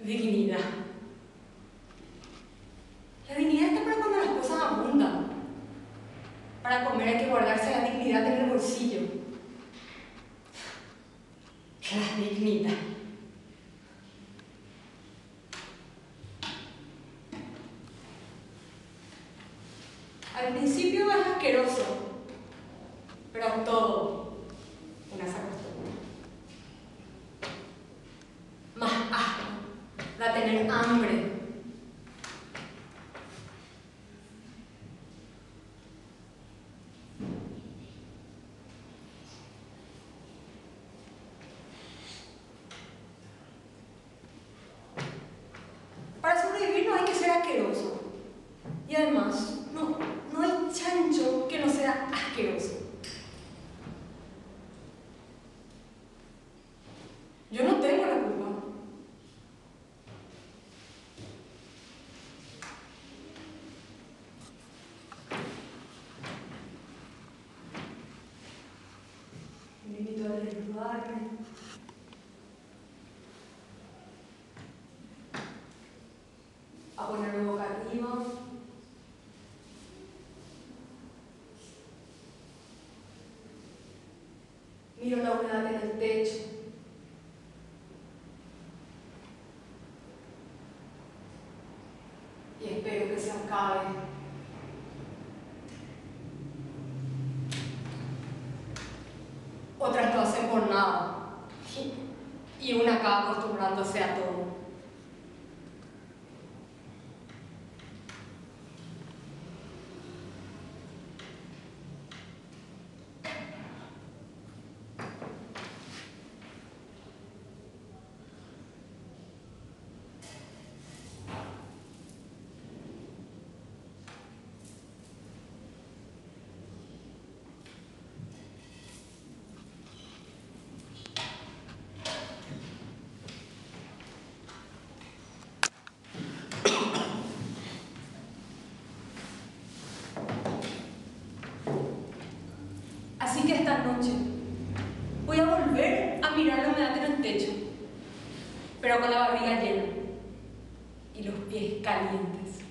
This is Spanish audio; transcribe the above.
Dignidad. La dignidad está para cuando las cosas abundan. Para comer hay que guardarse la dignidad en el bolsillo. La dignidad. Al principio es asqueroso, pero a todo una se acostumbra. Más asco da tener hambre. Para sobrevivir no hay que ser asqueroso. Y además, no hay chancho que no sea asqueroso. Yo no tengo la culpa. Me invito a desnudarme. A ponerme boca arriba. Miro la humedad en el techo. Y espero que se acabe. Otras lo hacen por nada. Y una acaba acostumbrándose a todo. Así que esta noche voy a volver a mirar la humedad en el techo, pero con la barriga llena y los pies calientes.